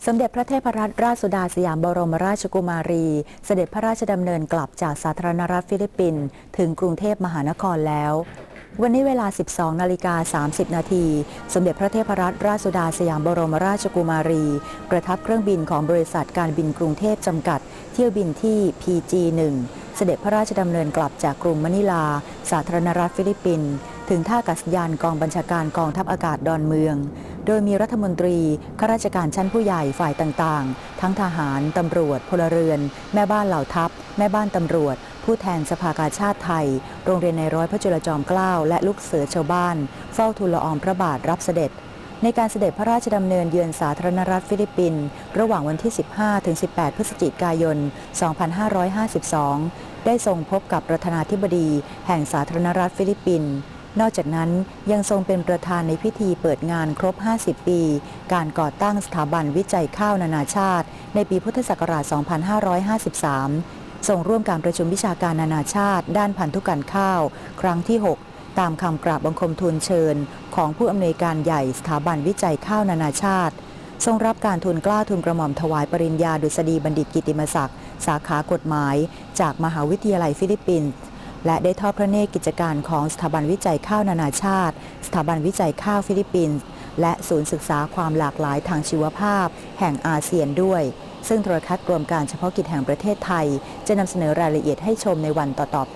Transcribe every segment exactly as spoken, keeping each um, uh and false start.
สมเด็จพระเทพรัตนราชสุดาสยามบรมราชกุมารีเสด็จพระราชดำเนินกลับจากสาธารณรัฐฟิลิปปินส์ถึงกรุงเทพมหานครแล้ววันนี้เวลา สิบสองนาฬิกาสามสิบนาทีสมเด็จพระเทพรัตนราชสุดาสยามบรมราชกุมารีประทับเครื่องบินของบริษัทการบินกรุงเทพจำกัดเที่ยวบินที่ พี จี หนึ่ง เสด็จพระราชดำเนินกลับจากกรุงมะนิลาสาธารณรัฐฟิลิปปินส์ถึงท่าอากาศยานกองบัญชาการกองทัพอากาศดอนเมืองโดยมีรัฐมนตรีข้าราชการชั้นผู้ใหญ่ฝ่ายต่างๆทั้งทหารตำรวจพลเรือนแม่บ้านเหล่าทัพแม่บ้านตำรวจผู้แทนสภากาชาติไทยโรงเรียนในร้อยพระจุลจอมเกล้าและลูกเสือชาวบ้านเฝ้าทูลละอองพระบาทรับเสด็จในการเสด็จพระราชดำเนินเยือนสาธารณรัฐฟิลิปปินส์ระหว่างวันที่ สิบห้าถึงสิบแปด พฤศจิกายน สองพันห้าร้อยห้าสิบสอง ได้ทรงพบกับประธานาธิบดีแห่งสาธารณรัฐฟิลิปปินส์นอกจากนั้นยังทรงเป็นประธานในพิธีเปิดงานครบ ห้าสิบ ปีการก่อตั้งสถาบันวิจัยข้าวนานาชาติในปีพุทธศักราช สองพันห้าร้อยห้าสิบสาม ทรงร่วมการประชุมวิชาการนานาชาติด้านพันธุกรรมข้าวครั้งที่ หก ตามคำกราบบังคมทูลเชิญของผู้อำนวยการใหญ่สถาบันวิจัยข้าวนานาชาติทรงรับการทูลเกล้าทูลกระหม่อมถวายปริญญาดุษฎีบัณฑิตกิตติมศักดิ์สาขากฎหมายจากมหาวิทยาลัยฟิลิปปินส์และได้ทอดพระเนตรกิจการของสถาบันวิจัยข้าวนานาชาติสถาบันวิจัยข้าวฟิลิปปินส์และศูนย์ศึกษาความหลากหลายทางชีวภาพแห่งอาเซียนด้วยซึ่งโทรทัศน์รวมการเฉพาะกิจแห่งประเทศไทยจะนำเสนอรายละเอียดให้ชมในวันต่อๆไป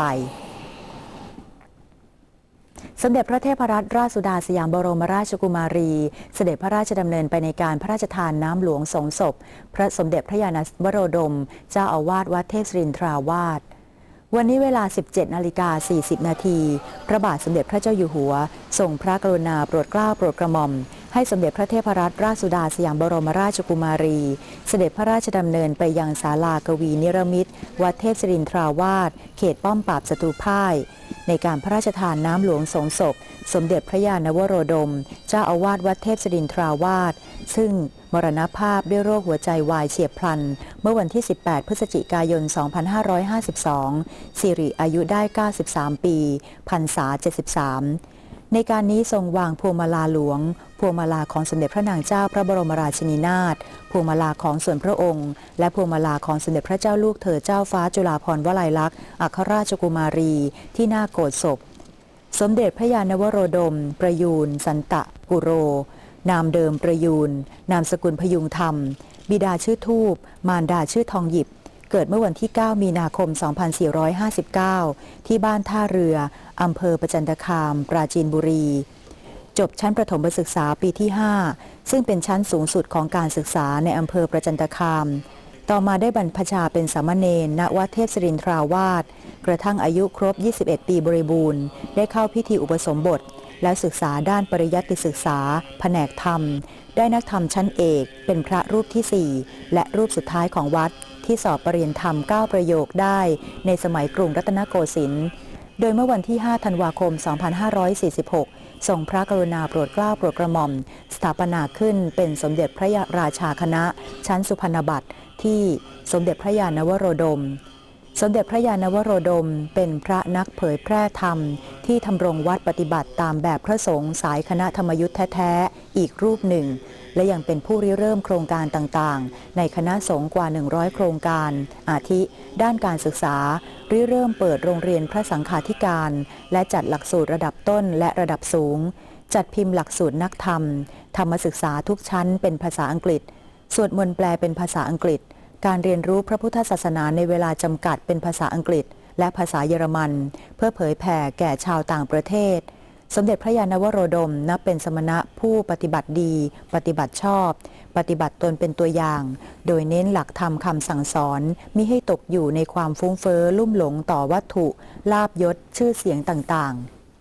สมเด็จพระเทพรัตนราชสุดาสยามบรมราชกุมารีเสด็จพระราชดำเนินไปในการพระราชทานน้ำหลวงสงศพพระสมเด็จพระยาณวโรดมเจ้าอาวาสวัดเทพศิรินทราวาสวันนี้เวลา สิบเจ็ดนาฬิกาสี่สิบนาทีพระบาทสมเด็จพระเจ้าอยู่หัวทรงพระกรุณาโปรดเกล้าโปรดกระหม่อมให้สมเด็จพระเทพรัตนราชสุดาสยามบรมราชกุมารีเสด็จพระราชดำเนินไปยังศาลากวีนิรมิตรวัดเทพศิรินทราวาสเขตป้อมปราบศัตรูพ่ายในการพระราชทานน้ำหลวงสงศพสมเด็จพระยาณวโรดมเจ้าอาวาสวัดเทพศิรินทราวาสซึ่งมรณภาพด้วยโรคหัวใจวายเฉียบพลันเมื่อวันที่ สิบแปด พฤศจิกายน สองพันห้าร้อยห้าสิบสอง สิริอายุได้ เก้าสิบสาม ปีพรรษา เจ็ดสิบสาม ในการนี้ทรงวางพวงมาลาหลวงพวงมาลาของสมเด็จพระนางเจ้าพระบรมราชินีนาถพวงมาลาของส่วนพระองค์และพวงมาลาของสมเด็จพระเจ้าลูกเธอเจ้าฟ้าจุฬาภรณ์วลัยลักษณ์อัครราชกุมารีที่หน้าโกศศพสมเด็จพระยาณวโรดมประยูรสันตะกุโรนามเดิมประยูรนามสกุลพยุงธรรมบิดาชื่อทูปมารดาชื่อทองหยิบเกิดเมื่อวันที่ เก้า มีนาคม สองพันสี่ร้อยห้าสิบเก้า ที่บ้านท่าเรืออำเภอประจันตคามปราจีนบุรีจบชั้นประถมศึกษาปีที่ ห้า ซึ่งเป็นชั้นสูงสุดของการศึกษาในอำเภอประจันตคามต่อมาได้บรรพชาเป็นสามเณรณวัดเทพศิรินทราวาสกระทั่งอายุครบ ยี่สิบเอ็ด ปีบริบูรณ์ได้เข้าพิธีอุปสมบทและศึกษาด้านปริยัติศึกษาแผนกธรรมได้นักธรรมชั้นเอกเป็นพระรูปที่ สี่ และรูปสุดท้ายของวัดที่สอบปรริญญาธรรม เก้า ประโยคได้ในสมัยกรุงรัตนโกสินทร์โดยเมื่อวันที่ ห้า ธันวาคม สองพันห้าร้อยสี่สิบหก ทรงพระกรุณาโปรดเกล้าโปรดกระหม่อมสถาปนาขึ้นเป็นสมเด็จพระราชาคณะชั้นสุพรรณบัตรที่สมเด็จพระยาณวโรดมสมเด็จพระยาณวโรดมเป็นพระนักเผยแพร่ธรรมที่ทำรงวัดปฏิบัติตามแบบพระสงฆ์สายคณะธรรมยุทธแท้ๆอีกรูปหนึ่งและยังเป็นผู้ริเริ่มโครงการต่างๆในคณะสงฆ์กว่า หนึ่งร้อย โครงการอาทิด้านการศึกษาริเริ่มเปิดโรงเรียนพระสังฆาธิการและจัดหลักสูตรระดับต้นและระดับสูงจัดพิมพ์หลักสูตรนักธรรมธรรมศึกษาทุกชั้นเป็นภาษาอังกฤษสวดมนต์แปลเป็นภาษาอังกฤษการเรียนรู้พระพุทธศาสนาในเวลาจำกัดเป็นภาษาอังกฤษและภาษาเยอรมันเพื่อเผยแผ่แก่ชาวต่างประเทศสมเด็จพระยาณวโรดมนับเป็นสมณะผู้ปฏิบัติดีปฏิบัติชอบปฏิบัติตนเป็นตัวอย่างโดยเน้นหลักธรรมคำสั่งสอนมิให้ตกอยู่ในความฟุ้งเฟ้อลุ่มหลงต่อวัตถุลาภยศชื่อเสียงต่างๆ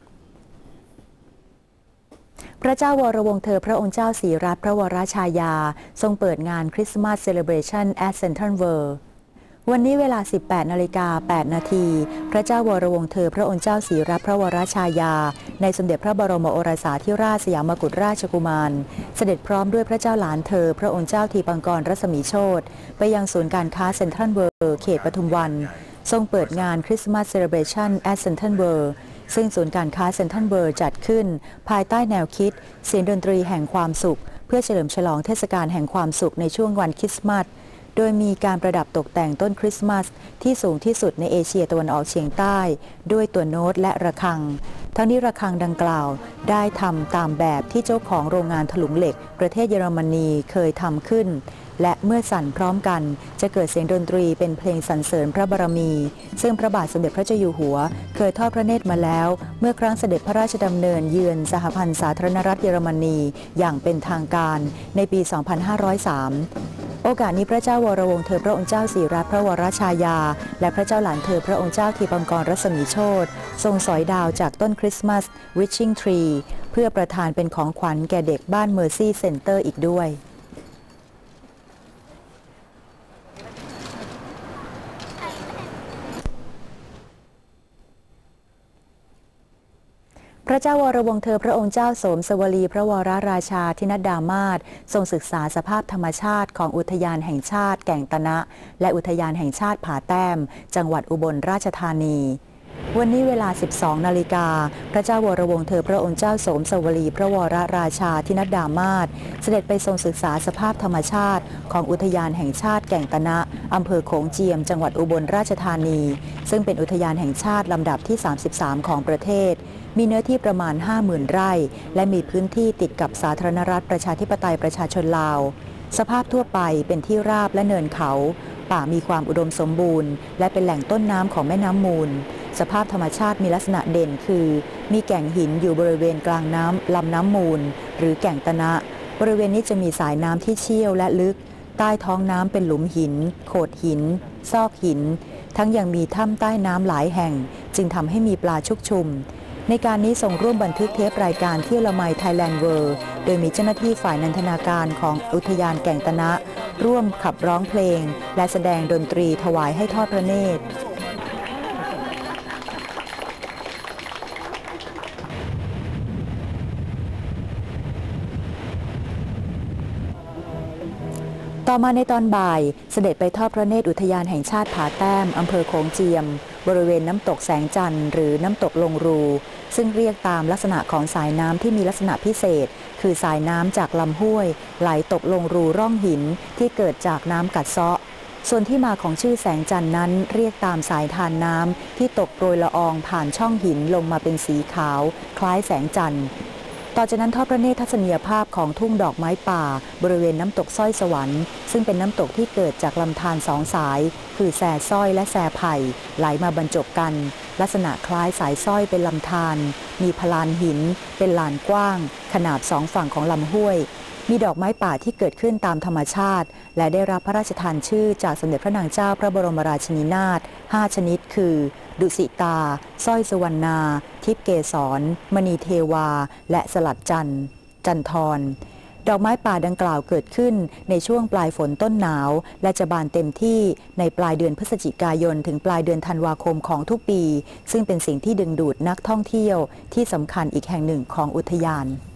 พระเจ้าวรวงศ์เธอพระองค์เจ้าศรีรัตน์พระวรชายาทรงเปิดงานคริสต์มาสเซเลบเรชัน at Central World วันนี้เวลา สิบแปดนาฬิกาแปดนาทีพระเจ้าวรวงศ์เธอพระองค์เจ้าศรีรัตน์พระวรชายาในสมเด็จพระบรมโอรสาธิราชสยามกุฎราชกุมารเสด็จพร้อมด้วยพระเจ้าหลานเธอพระองค์เจ้าทีปังกรรัศมีโชติไปยังศูนย์การค้าเซ็นทรัลเวิลด์เขตปทุมวันทรงเปิดงานคริสต์มาสเซเลบเรชัน at Central World ซึ่งศูนย์การค้าเซ็นทรัลเวิลด์จัดขึ้นภายใต้แนวคิดเสียงดนตรีแห่งความสุขเพื่อเฉลิมฉลองเทศกาลแห่งความสุขในช่วงวันคริสต์มาสโดยมีการประดับตกแต่งต้นคริสต์มาสที่สูงที่สุดในเอเชียตะวันออกเฉียงใต้ด้วยตัวโน้ตและระฆังทั้งนี้ระฆังดังกล่าวได้ทำตามแบบที่เจ้าของโรงงานถลุงเหล็กประเทศเยอรมนีเคยทำขึ้นและเมื่อสั่นพร้อมกันจะเกิดเสียงดนตรีเป็นเพลงสรรเสริญพระบารมีซึ่งพระบาทสมเด็จพระเจ้าอยู่หัวเคยทอดพระเนตรมาแล้วเมื่อครั้งเสด็จพระราชดำเนินเยือนสหพันธ์สาธารณรัฐเยอรมนีอย่างเป็นทางการในปี สองพันห้าร้อยสาม โอกาสนี้พระเจ้าวรวงศ์เธอพระองค์เจ้าสิริรัตนพระวรชายาและพระเจ้าหลานเธอพระองค์เจ้าทีปังกรรัศมีโชติทรงสอยดาวจากต้นคริสต์มาส Wishing Tree เพื่อประทานเป็นของขวัญแก่เด็กบ้าน Mercy Center อีกด้วยพระเจ้าวรวงศ์เธอพระองค์เจ้าโสมสวลีพระวรราชาธินดามาศทรงศึกษาสภาพธรรมชาติของอุทยานแห่งชาติแก่งตะนะและอุทยานแห่งชาติผาแต้มจังหวัดอุบลราชธานีวันนี้เวลา สิบสอง นาฬิกาพระเจ้าวรวงศ์เธอพระองค์เจ้าโสมสวลีพระวรราชาธินดามาศเสด็จไปทรงศึกษาสภาพธรรมชาติของอุทยานแห่งชาติแก่งตะนะอำเภอโขงเจียมจังหวัดอุบลราชธานีซึ่งเป็นอุทยานแห่งชาติลำดับที่ สามสิบสาม ของประเทศมีเนื้อที่ประมาณ ห้าหมื่น ไร่และมีพื้นที่ติดกับสาธารณรัฐประชาธิปไตยประชาชนลาวสภาพทั่วไปเป็นที่ราบและเนินเขาป่ามีความอุดมสมบูรณ์และเป็นแหล่งต้นน้ำของแม่น้ำมูลสภาพธรรมชาติมีลักษณะเด่นคือมีแก่งหินอยู่บริเวณกลางน้ำลำน้ำมูลหรือแก่งตะนะบริเวณนี้จะมีสายน้ำที่เชี่ยวและลึกใต้ท้องน้ำเป็นหลุมหินโขดหินซอกหินทั้งยังมีถ้ำใต้น้ำหลายแห่งจึงทำให้มีปลาชุกชุมในการนี้ส่งร่วมบันทึกเทปรายการเที่ยวละไมไทยแลนด์เวิลด์โดยมีเจ้าหน้าที่ฝ่ายนันทนาการของอุทยานแก่งตะนะร่วมขับร้องเพลงและแสดงดนตรีถวายให้ทอดพระเนตรต่อมาในตอนบ่ายเสด็จไปทอดพระเนตรอุทยานแห่งชาติผาแต้มอำเภอโขงเจียมบริเวณน้ำตกแสงจันทร์หรือน้ำตกลงรูซึ่งเรียกตามลักษณะของสายน้ำที่มีลักษณะพิเศษคือสายน้ำจากลำห้วยไหลตกลงรูร่องหินที่เกิดจากน้ำกัดเซาะส่วนที่มาของชื่อแสงจันทร์นั้นเรียกตามสายทานน้ำที่ตกโปรยละอองผ่านช่องหินลงมาเป็นสีขาวคล้ายแสงจันทร์ต่อจากนั้นทอดพระเนตรทัศนียภาพของทุ่งดอกไม้ป่าบริเวณน้ำตกสร้อยสวรรค์ซึ่งเป็นน้ำตกที่เกิดจากลำธารสองสายคือแส่สร้อยและแส่ไผ่ไหลมาบรรจบกันลักษณะคล้ายสายสร้อยเป็นลำธารมีพลานหินเป็นลานกว้างขนาบสองฝั่งของลำห้วยมีดอกไม้ป่าที่เกิดขึ้นตามธรรมชาติและได้รับพระราชทานชื่อจากสมเด็จพระนางเจ้าพระบรมราชินีนาถห้าชนิดคือดุสิตาสร้อยสุวรรณาทิพย์เกสรมณีเทวาและสลัดจันทร์จันทรดอกไม้ป่าดังกล่าวเกิดขึ้นในช่วงปลายฝนต้นหนาวและจะบานเต็มที่ในปลายเดือนพฤศจิกายนถึงปลายเดือนธันวาคมของทุกปีซึ่งเป็นสิ่งที่ดึงดูดนักท่องเที่ยวที่สำคัญอีกแห่งหนึ่งของอุทยาน